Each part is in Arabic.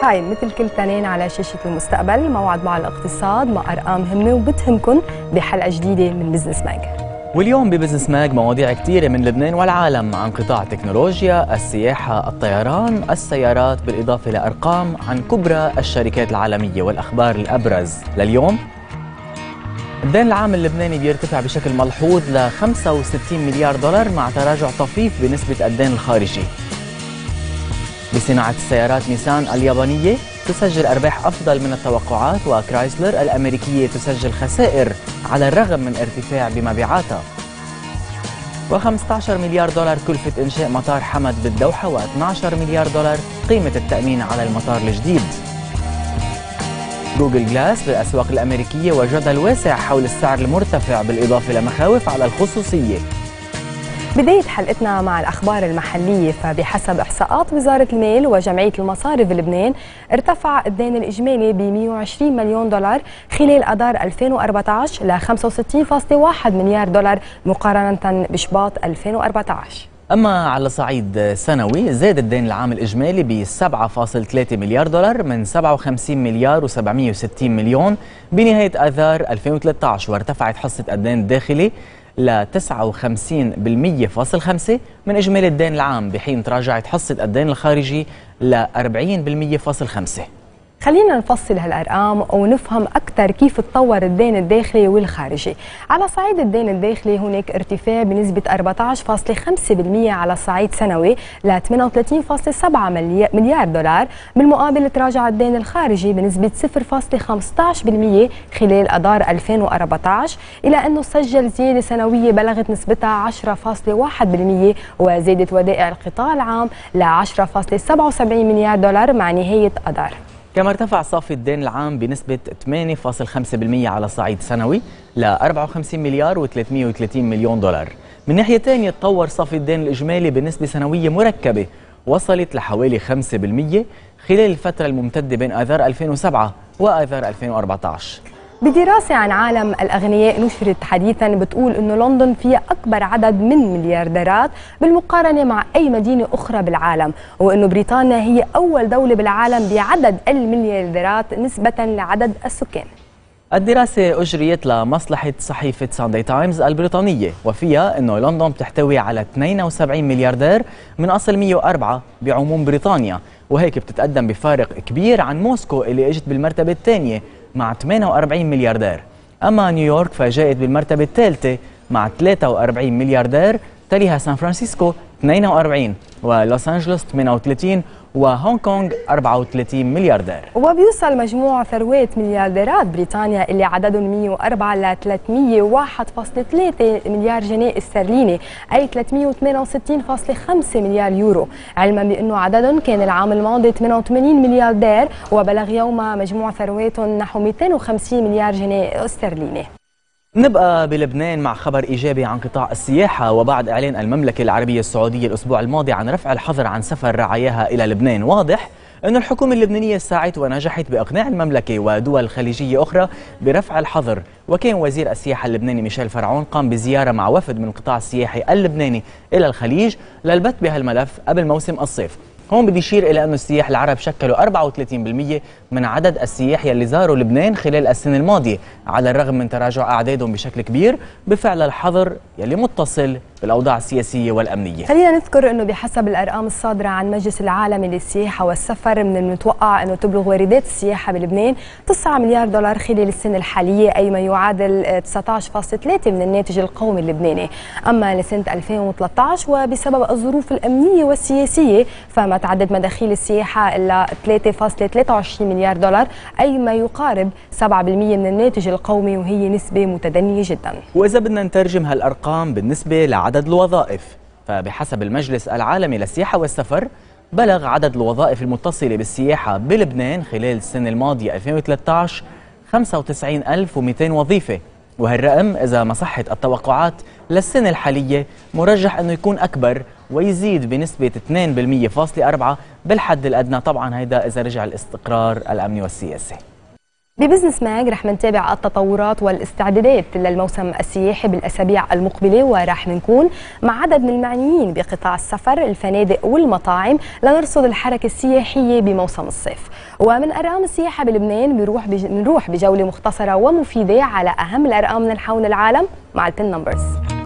هاي مثل كل تنين على شاشة المستقبل، موعد مع الاقتصاد مع أرقام همة وبتهمكن بحلقة جديدة من بزنس ماج. واليوم ببزنس ماج مواضيع كثيرة من لبنان والعالم، عن قطاع التكنولوجيا، السياحة، الطيران، السيارات، بالإضافة لأرقام عن كبرى الشركات العالمية والأخبار الأبرز لليوم. الدين العام اللبناني بيرتفع بشكل ملحوظ ل 65 مليار دولار مع تراجع طفيف بنسبة الدين الخارجي. بصناعة السيارات نيسان اليابانية تسجل أرباح أفضل من التوقعات، وكرايسلر الأمريكية تسجل خسائر على الرغم من ارتفاع بمبيعاتها. و15 مليار دولار كلفة إنشاء مطار حمد بالدوحة، و12 مليار دولار قيمة التأمين على المطار الجديد. جوجل جلاس بالأسواق الأمريكية وجدل واسع حول السعر المرتفع بالإضافة لمخاوف على الخصوصية. بداية حلقتنا مع الأخبار المحلية، فبحسب إحصاءات وزارة المال وجمعية المصارف بلبنان ارتفع الدين الإجمالي ب 120 مليون دولار خلال أذار 2014 ل 65.1 مليار دولار مقارنة بشباط 2014. أما على صعيد سنوي زاد الدين العام الإجمالي ب 7.3 مليار دولار من 57 مليار و760 مليون بنهاية أذار 2013، وارتفعت حصة الدين الداخلي ل 59.5% من إجمالي الدين العام، بحين تراجعت حصة الدين الخارجي ل 40.5%. خلينا نفصل هالأرقام ونفهم أكثر كيف تطور الدين الداخلي والخارجي. على صعيد الدين الداخلي هناك ارتفاع بنسبة 14.5% على صعيد سنوي ل 38.7 مليار دولار، بالمقابل تراجع الدين الخارجي بنسبة 0.15% خلال أذار 2014 إلى أنه سجل زيادة سنوية بلغت نسبتها 10.1%، وزادت ودائع القطاع العام ل 10.77 مليار دولار مع نهاية أذار. كما ارتفع صافي الدين العام بنسبة 8.5% على صعيد سنوي ل 54 مليار و330 مليون دولار. من ناحية ثانية تطور صافي الدين الإجمالي بنسبة سنوية مركبة وصلت لحوالي 5% خلال الفترة الممتدة بين آذار 2007 وآذار 2014. بدراسة عن عالم الأغنياء نشرت حديثاً بتقول إنه لندن فيها أكبر عدد من مليارديرات بالمقارنة مع أي مدينة أخرى بالعالم، وإنه بريطانيا هي أول دولة بالعالم بعدد المليارديرات نسبة لعدد السكان. الدراسة أجريت لمصلحة صحيفة ساندي تايمز البريطانية، وفيها أنه لندن بتحتوي على 72 ملياردير من أصل 104 بعموم بريطانيا، وهيك بتتقدم بفارق كبير عن موسكو اللي اجت بالمرتبة الثانية مع 48 ملياردير. أما نيويورك فجاءت بالمرتبة الثالثة مع 43 ملياردير، تليها سان فرانسيسكو 42 ولوس أنجلوس 38 وهونغ كونغ 34 ملياردير. وبيوصل مجموع ثروات مليارديرات بريطانيا اللي عددهم 104 ل 301.3 مليار جنيه استرليني، أي 368.5 مليار يورو، علما بأنه عددهم كان العام الماضي 88 ملياردير، وبلغ يومها مجموع ثرواتهم نحو 250 مليار جنيه استرليني. نبقى بلبنان مع خبر إيجابي عن قطاع السياحة، وبعد إعلان المملكة العربية السعودية الأسبوع الماضي عن رفع الحظر عن سفر رعاياها إلى لبنان، واضح أن الحكومة اللبنانية سعت ونجحت بإقناع المملكة ودول خليجية أخرى برفع الحظر. وكان وزير السياحة اللبناني ميشيل فرعون قام بزيارة مع وفد من القطاع السياحي اللبناني إلى الخليج للبت بهالملف قبل موسم الصيف. هون بدي يشير إلى أن السياح العرب شكلوا 34% من عدد السياح يلي زاروا لبنان خلال السنة الماضية، على الرغم من تراجع أعدادهم بشكل كبير بفعل الحظر يلي متصل بالأوضاع السياسية والأمنية. خلينا نذكر أنه بحسب الأرقام الصادرة عن مجلس العالمي للسياحة والسفر، من المتوقع أنه تبلغ واردات السياحة بلبنان 9 مليار دولار خلال السنة الحالية، أي ما يعادل 19.3 من الناتج القومي اللبناني. أما لسنة 2013 وبسبب الظروف الأمنية والسياسية فما تعدد مداخيل السياحة إلى 3.23 مليار دولار، أي ما يقارب 7% من الناتج القومي، وهي نسبة متدنية جدا. وإذا بدنا نترجم هالأرقام بالنسبة لعدد الوظائف، فبحسب المجلس العالمي للسياحة والسفر بلغ عدد الوظائف المتصلة بالسياحة بلبنان خلال السنة الماضية 2013 95,200 وظيفة، وهالرقم إذا ما صحت التوقعات للسنة الحالية مرجح أنه يكون أكبر ويزيد بنسبة 2.4% بالحد الأدنى، طبعا هيدا إذا رجع الاستقرار الأمني والسياسي. ببزنس ماج رح نتابع التطورات والاستعدادات للموسم السياحي بالأسابيع المقبلة، ورح نكون مع عدد من المعنيين بقطاع السفر، الفنادق والمطاعم لنرصد الحركة السياحية بموسم الصيف. ومن أرقام السياحة بلبنان بنروح بجولة مختصرة ومفيدة على أهم الأرقام من حول العالم مع البن نمبرز.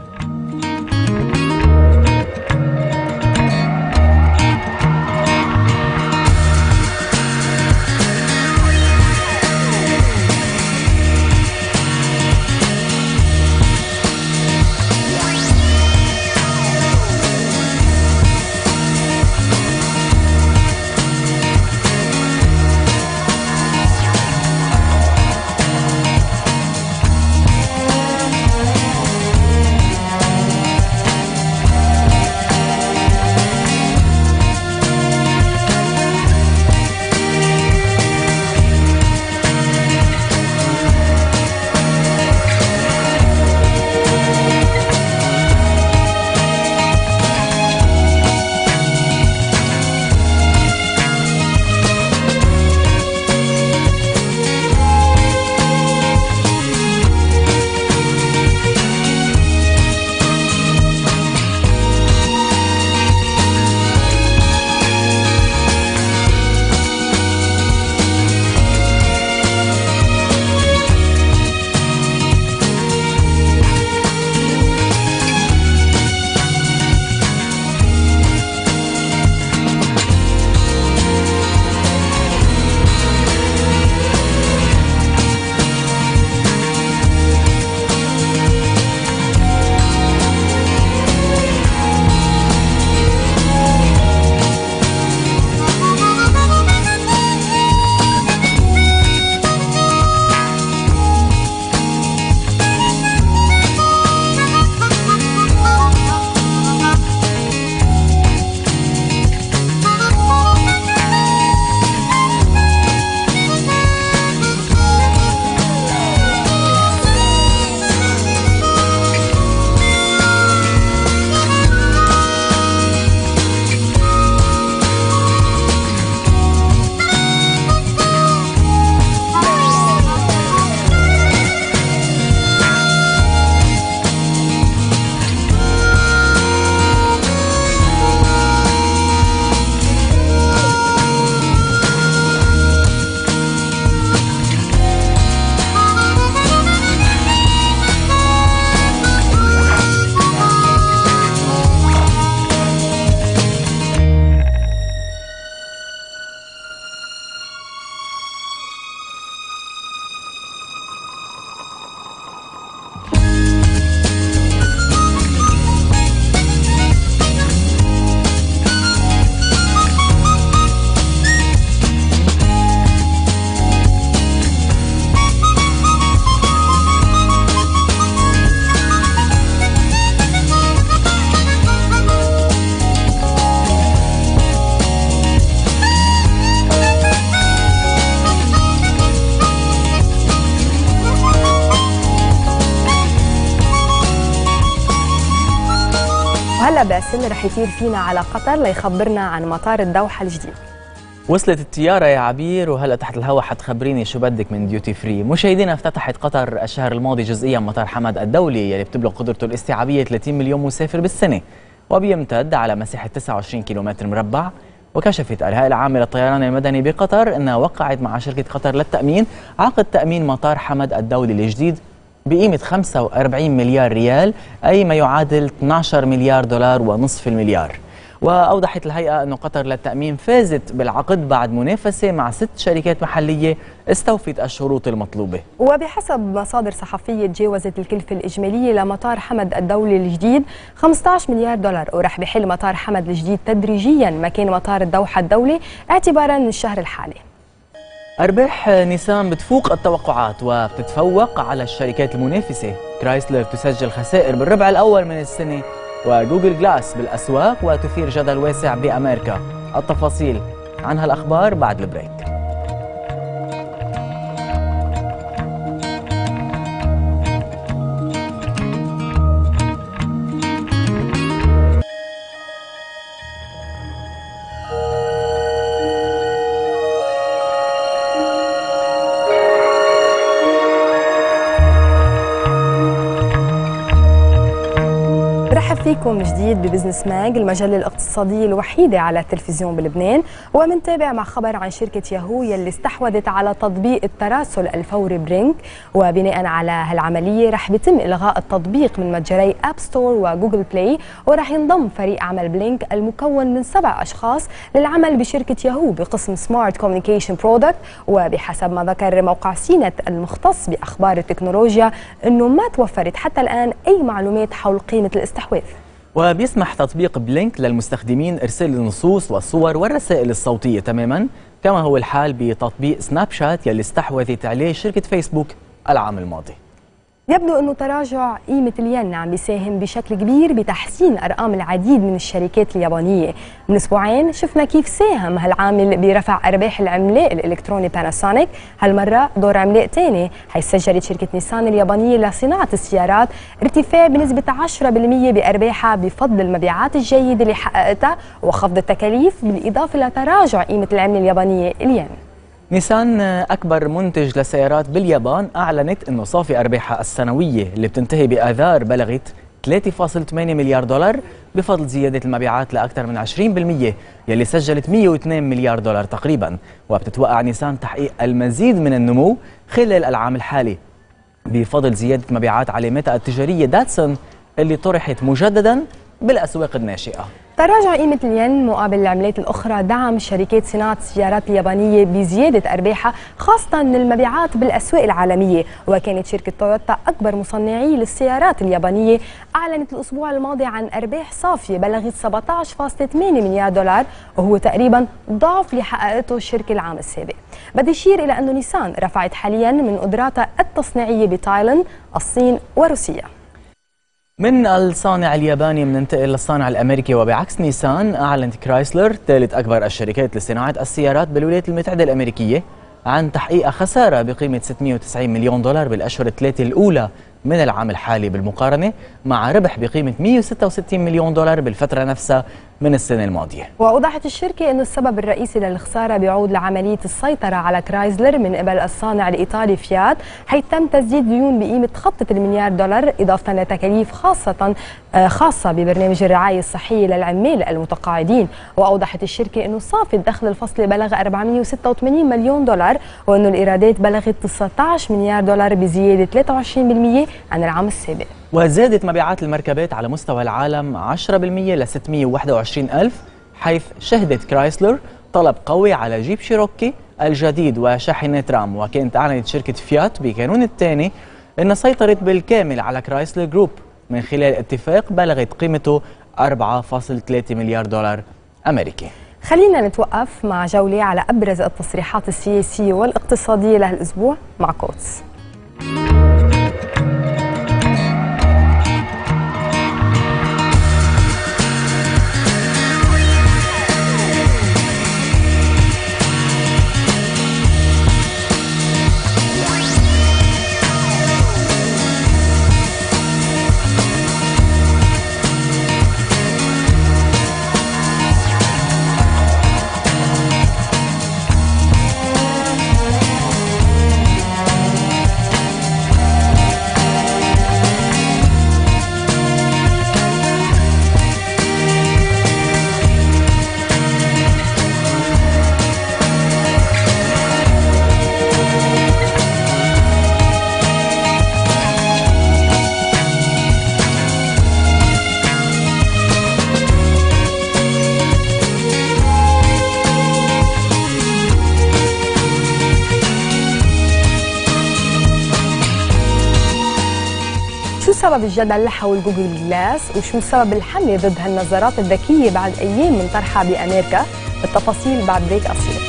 وهلا باسل رح يطير فينا على قطر ليخبرنا عن مطار الدوحة الجديد. وصلت الطيارة يا عبير وهلا تحت الهواء حتخبريني شو بدك من ديوتي فري. مشاهدينا، افتتحت قطر الشهر الماضي جزئيا مطار حمد الدولي يلي بتبلغ قدرته الاستيعابية 30 مليون مسافر بالسنة وبيمتد على مساحة 29 كيلومتر مربع. وكشفت الهيئة العامة للطيران المدني بقطر انها وقعت مع شركة قطر للتأمين عقد تأمين مطار حمد الدولي الجديد بقيمة 45 مليار ريال، أي ما يعادل 12 مليار دولار ونصف المليار. وأوضحت الهيئة أن قطر للتأمين فازت بالعقد بعد منافسة مع 6 شركات محلية استوفت الشروط المطلوبة. وبحسب مصادر صحفية تجاوزت الكلفة الإجمالية لمطار حمد الدولي الجديد 15 مليار دولار، ورح بحل مطار حمد الجديد تدريجيا مكان مطار الدوحة الدولي اعتبارا من الشهر الحالي. أرباح نيسان بتفوق التوقعات وبتتفوق على الشركات المنافسة. كرايسلر تسجل خسائر بالربع الأول من السنة، وجوجل جلاس بالأسواق وتثير جدل واسع بأمريكا. التفاصيل عن هالأخبار بعد البريك. فيكم من جديد ببزنس ماج، المجلة الاقتصادية الوحيدة على التلفزيون بلبنان، ومنتابع مع خبر عن شركة ياهو يلي استحوذت على تطبيق التراسل الفوري برينك. وبناء على هالعملية رح بيتم إلغاء التطبيق من متجري أب ستور وجوجل بلاي، ورح ينضم فريق عمل بلينك المكون من 7 أشخاص للعمل بشركة ياهو بقسم سمارت كوميونيكيشن برودكت. وبحسب ما ذكر موقع سينت المختص بأخبار التكنولوجيا أنه ما توفرت حتى الآن أي معلومات حول قيمة الاستحواذ. وبيسمح تطبيق بلينك للمستخدمين إرسال النصوص والصور والرسائل الصوتية تماما، كما هو الحال بتطبيق سناب شات يلي استحوذت عليه شركة فيسبوك العام الماضي. يبدو أنه تراجع قيمة الين عم بيساهم بشكل كبير بتحسين أرقام العديد من الشركات اليابانية. من أسبوعين شفنا كيف ساهم هالعامل برفع أرباح العملاق الإلكتروني باناسونيك، هالمرة دور عملاق تاني، حيث سجلت شركة نيسان اليابانية لصناعة السيارات ارتفاع بنسبة 10% بأرباحها بفضل المبيعات الجيدة اللي حققتها وخفض التكاليف، بالإضافة لتراجع قيمة العملة اليابانية الين. نيسان أكبر منتج لسيارات باليابان أعلنت أنه صافي أرباحها السنوية اللي بتنتهي بآذار بلغت 3.8 مليار دولار بفضل زيادة المبيعات لأكثر من 20% يلي سجلت 102 مليار دولار تقريبا. وبتتوقع نيسان تحقيق المزيد من النمو خلال العام الحالي بفضل زيادة مبيعات علامتها التجارية داتسون اللي طرحت مجددا بالأسواق الناشئة. تراجع قيمة الين مقابل العملات الأخرى دعم شركات صناعة السيارات اليابانية بزيادة أرباحها، خاصة من المبيعات بالأسواق العالمية. وكانت شركة تويوتا أكبر مصنعي للسيارات اليابانية أعلنت الأسبوع الماضي عن أرباح صافية بلغت 17.8 مليار دولار، وهو تقريبا ضعف اللي حققته الشركة العام السابق. بدي أشير إلى أنه نيسان رفعت حاليا من قدراتها التصنيعية بتايلاند، الصين وروسيا. من الصانع الياباني بننتقل للصانع الامريكي، وبعكس نيسان اعلنت كرايسلر ثالث اكبر الشركات لصناعه السيارات بالولايات المتحده الامريكيه عن تحقيق خساره بقيمه 690 مليون دولار بالاشهر الثلاثه الاولى من العام الحالي، بالمقارنه مع ربح بقيمه 166 مليون دولار بالفتره نفسها من السنه الماضيه. واوضحت الشركه انه السبب الرئيسي للخساره بيعود لعمليه السيطره على كرايزلر من قبل الصانع الايطالي فيات، حيث تم تسديد ديون بقيمه تخطت المليار دولار، اضافه لتكاليف خاصه ببرنامج الرعايه الصحيه للعمال المتقاعدين. واوضحت الشركه انه صافي الدخل الفصلي بلغ 486 مليون دولار، وانه الايرادات بلغت 19 مليار دولار بزياده 23% عن العام السابق. وزادت مبيعات المركبات على مستوى العالم 10% ل 621 ألف، حيث شهدت كرايسلر طلب قوي على جيب شيروكي الجديد وشاحنات رام. وكانت أعلنت شركة فيات بكانون الثاني أن سيطرت بالكامل على كرايسلر جروب من خلال اتفاق بلغت قيمته 4.3 مليار دولار أمريكي. خلينا نتوقف مع جولة على أبرز التصريحات السياسية والاقتصادية لهالأسبوع مع كوتس. شو سبب الجدل حول جوجل جلاس، وشو سبب الحملة ضد هالنظارات الذكية بعد أيام من طرحها بأمريكا؟ التفاصيل بعد بريك قصير.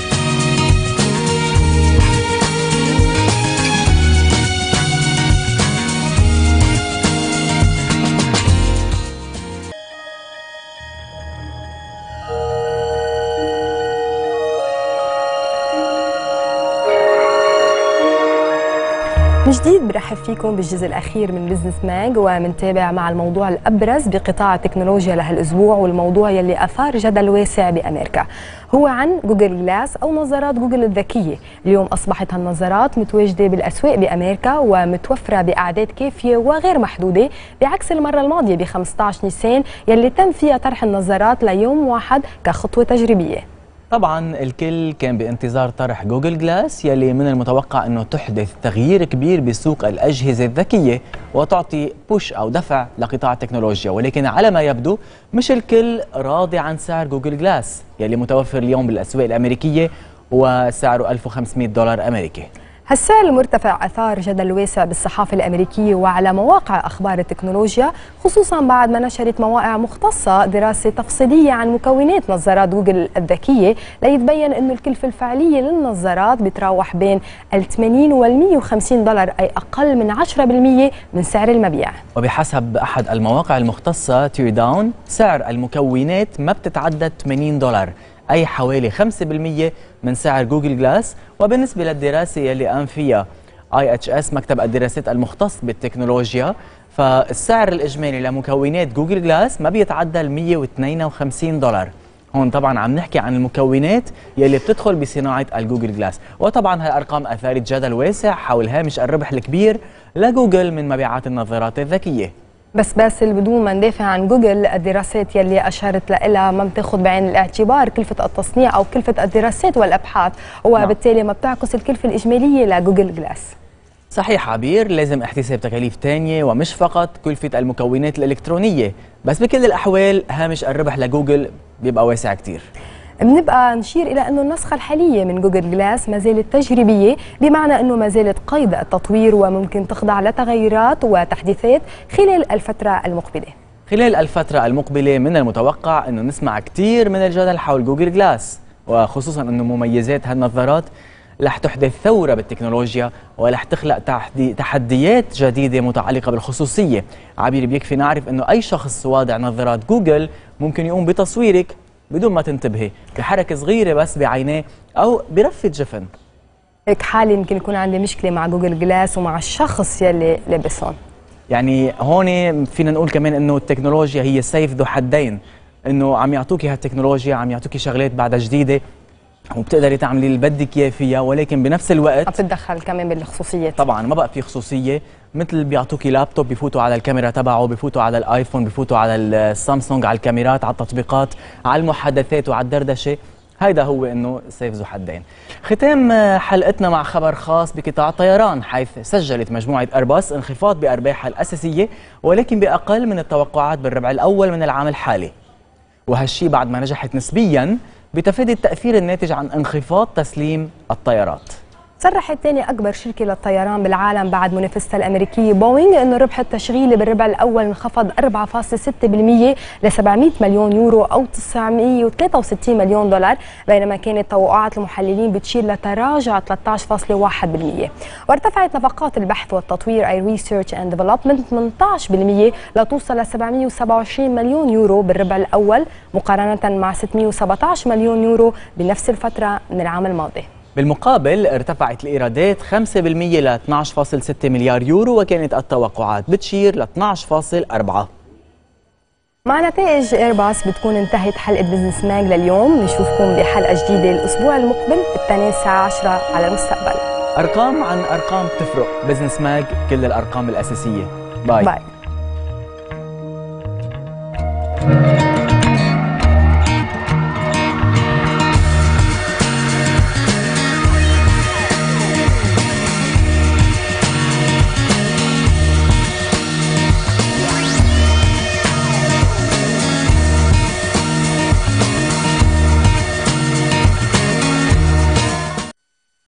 من جديد برحب فيكم بالجزء الأخير من بزنس ماج، ومنتابع مع الموضوع الأبرز بقطاع التكنولوجيا لهالأسبوع، والموضوع يلي أثار جدل واسع بأمريكا هو عن جوجل جلاس أو نظارات جوجل الذكية. اليوم أصبحت هالنظارات متواجدة بالأسواق بأمريكا ومتوفرة بأعداد كافية وغير محدودة، بعكس المرة الماضية ب 15 نيسان يلي تم فيها طرح النظارات ليوم واحد كخطوة تجريبية. طبعا الكل كان بانتظار طرح جوجل جلاس يلي من المتوقع انه تحدث تغيير كبير بسوق الاجهزه الذكيه وتعطي بوش او دفع لقطاع التكنولوجيا، ولكن على ما يبدو مش الكل راضي عن سعر جوجل جلاس يلي متوفر اليوم بالاسواق الامريكيه وسعره $1500 امريكي. هالسعر المرتفع أثار جدل واسع بالصحافة الأمريكية وعلى مواقع أخبار التكنولوجيا، خصوصا بعد ما نشرت مواقع مختصة دراسة تفصيلية عن مكونات نظارات جوجل الذكية ليتبين أنه الكلفة الفعلية للنظارات بتراوح بين $80 وال $150، أي أقل من 10% من سعر المبيع. وبحسب أحد المواقع المختصة تير داون، سعر المكونات ما بتتعدى $80، أي حوالي 5% من سعر جوجل جلاس. وبالنسبة للدراسة يلي قام فيها IHS مكتب الدراسات المختص بالتكنولوجيا، فالسعر الإجمالي لمكونات جوجل جلاس ما بيتعدى $152. هون طبعا عم نحكي عن المكونات يلي بتدخل بصناعة الجوجل جلاس، وطبعا هالأرقام أثارت جدل واسع حول هامش الربح الكبير لجوجل من مبيعات النظارات الذكية. بس بدون ما ندافع عن جوجل، الدراسات يلي أشارت لها ما بتاخذ بعين الاعتبار كلفة التصنيع أو كلفة الدراسات والأبحاث، وبالتالي ما بتعكس الكلفة الإجمالية لجوجل جلاس. صحيح عبير، لازم احتساب تكاليف تانية ومش فقط كلفة المكونات الإلكترونية، بس بكل الأحوال هامش الربح لجوجل بيبقى واسع كتير. بنبقى نشير إلى أنه النسخة الحالية من جوجل جلاس ما زالت تجريبية، بمعنى أنه ما زالت قيد التطوير وممكن تخضع لتغيرات وتحديثات خلال الفترة المقبلة. خلال الفترة المقبلة من المتوقع أنه نسمع كتير من الجدل حول جوجل جلاس، وخصوصا أنه مميزات هالنظارات رح تحدث ثورة بالتكنولوجيا ورح تخلق تحديات جديدة متعلقة بالخصوصية. عبير، بيكفي نعرف أنه أي شخص واضع نظارات جوجل ممكن يقوم بتصويرك بدون ما تنتبهي بحركة صغيرة بس بعينيه أو برفة جفن. هيك حالي يمكن يكون عندي مشكلة مع جوجل جلاس ومع الشخص يلي لابسهم. يعني هون فينا نقول كمان انه التكنولوجيا هي سيف ذو حدين، انه عم يعطوكي هالتكنولوجيا عم يعطوكي شغلات بعدها جديدة وبتقدري تعملي اللي بدك اياه فيها، ولكن بنفس الوقت عم تتدخل كمان بالخصوصيات. طبعا ما بقى في خصوصية، مثل بيعطوكي لابتوب بفوتوا على الكاميرا تبعه، بفوتوا على الايفون، بفوتوا على السامسونج، على الكاميرات، على التطبيقات، على المحادثات وعلى الدردشة. هيدا هو انه سيف ذو حدين. ختام حلقتنا مع خبر خاص بقطاع الطيران، حيث سجلت مجموعة ايرباص انخفاض بأرباحها الأساسية ولكن بأقل من التوقعات بالربع الأول من العام الحالي، وهالشي بعد ما نجحت نسبيا بتفادي التأثير الناتج عن انخفاض تسليم الطيارات. صرحت ثاني أكبر شركة للطيران بالعالم بعد منافستها الأمريكية بوينغ أنه الربح التشغيلي بالربع الأول انخفض 4.6% ل 700 مليون يورو أو 963 مليون دولار، بينما كانت توقعات المحللين بتشير لتراجع 13.1%. وارتفعت نفقات البحث والتطوير أي ريسيرش اند ديفلوبمنت 18% لتوصل ل 727 مليون يورو بالربع الأول مقارنة مع 617 مليون يورو بنفس الفترة من العام الماضي. بالمقابل ارتفعت الإيرادات 5% ل 12.6 مليار يورو، وكانت التوقعات بتشير ل 12.4. مع نتائج ايرباص بتكون انتهت حلقة بزنس ماج لليوم. نشوفكم بحلقة جديدة الأسبوع المقبل الثاني الساعة 10 على المستقبل. أرقام عن أرقام تفرق، بزنس ماج كل الأرقام الأساسية. باي.